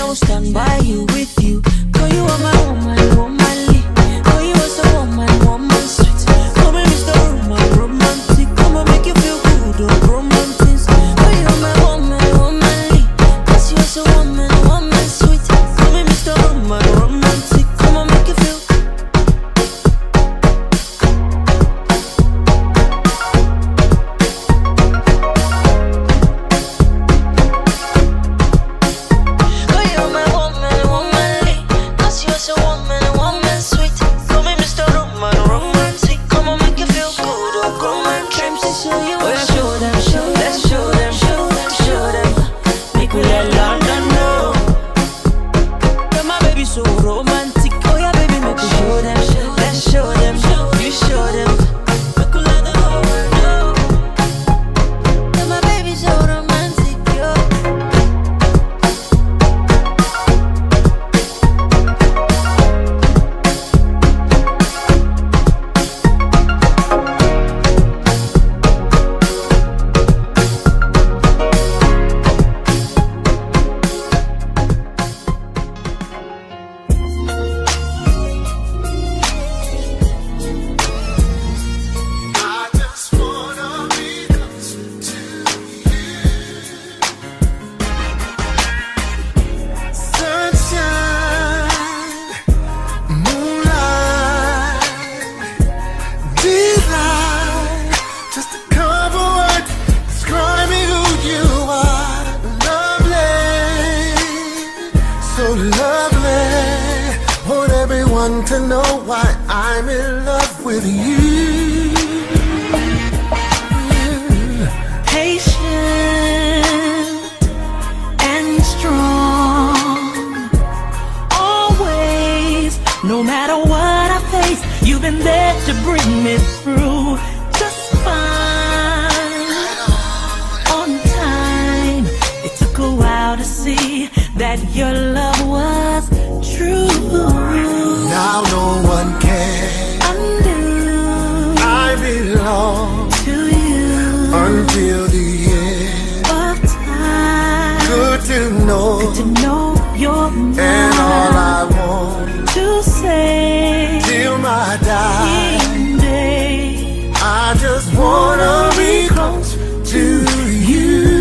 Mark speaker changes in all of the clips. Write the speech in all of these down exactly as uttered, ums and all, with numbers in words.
Speaker 1: will stand by you, with you. Girl, you are my woman, womanly. Girl, you are so woman, woman sweet. Come and Mister Roman, romantic. Come and make you feel good, oh, romantic. Girl, you are my woman, womanly. Cause you are so woman, woman sweet. Come and Mister Roman, romantic. Come and make you feel.
Speaker 2: To know why I'm in love with you.
Speaker 1: Patient and strong, always, no matter what I face, you've been there to bring me through. Just fine, on time. It took a while to see that your love was true.
Speaker 2: Now no one can
Speaker 1: undo.
Speaker 2: I belong
Speaker 1: to you
Speaker 2: until the end
Speaker 1: of time.
Speaker 2: Good to know,
Speaker 1: good to know you're mine.
Speaker 2: And all I want
Speaker 1: to say
Speaker 2: till my dying
Speaker 1: day,
Speaker 2: I just wanna be close to you.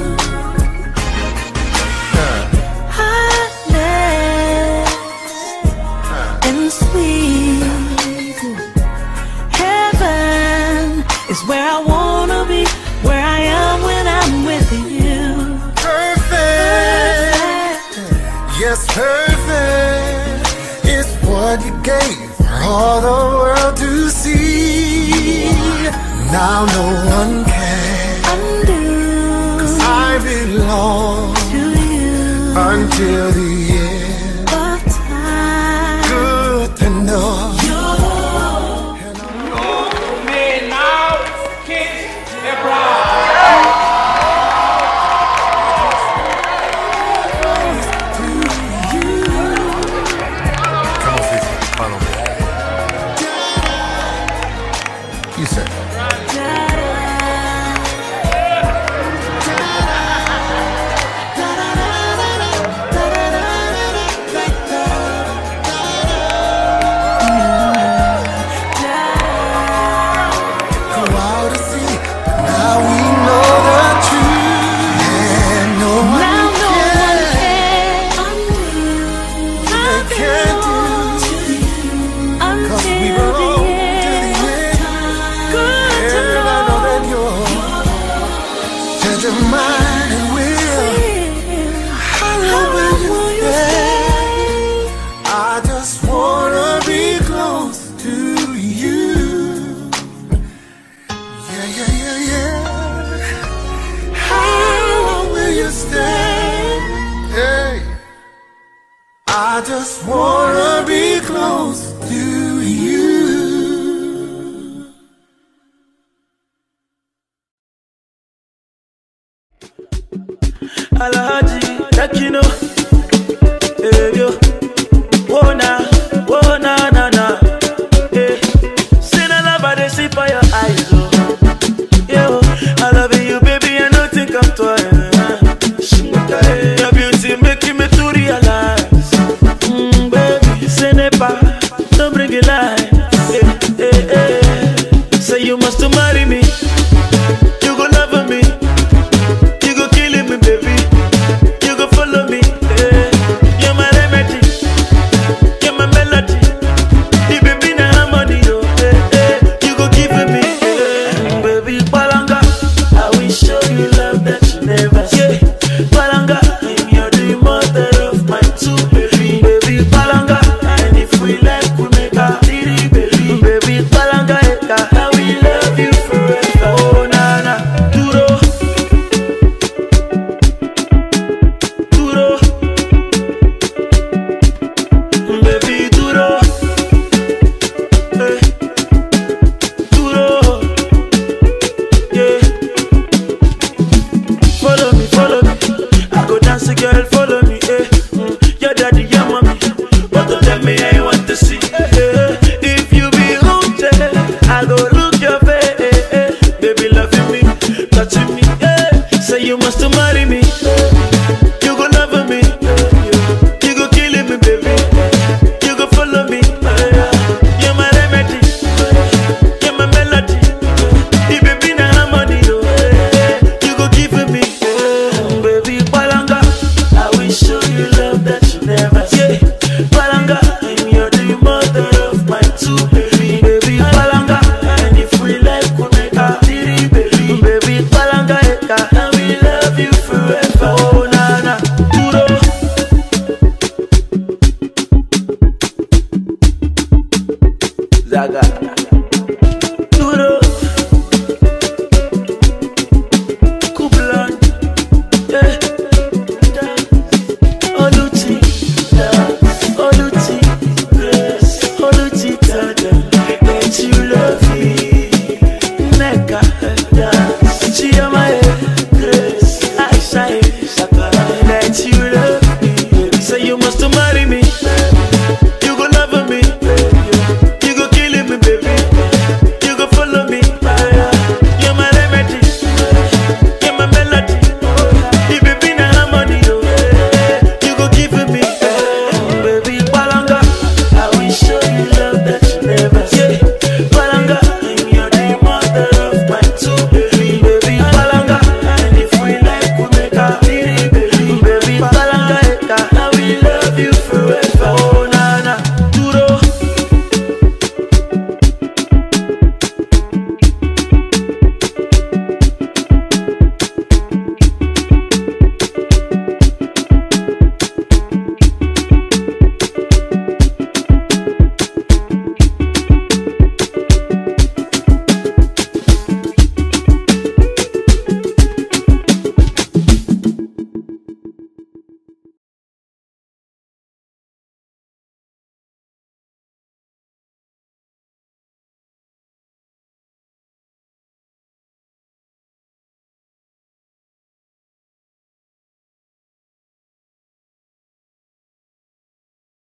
Speaker 1: Where I wanna be, where I am when I'm with you.
Speaker 2: Perfect, perfect. Yes, perfect is what you gave for all the world to see. Now no one can undo, 'cause I belong
Speaker 1: to you
Speaker 2: until the end
Speaker 1: of time.
Speaker 2: Good to know. I just wanna be close to you.
Speaker 3: Alhaji, that you know, hey yo, whoa na, whoa na na na, hey. See the love I see by your eyes, oh, yo. I love you, baby, I don't think I'm twice. Your beauty making me to realize. you must marry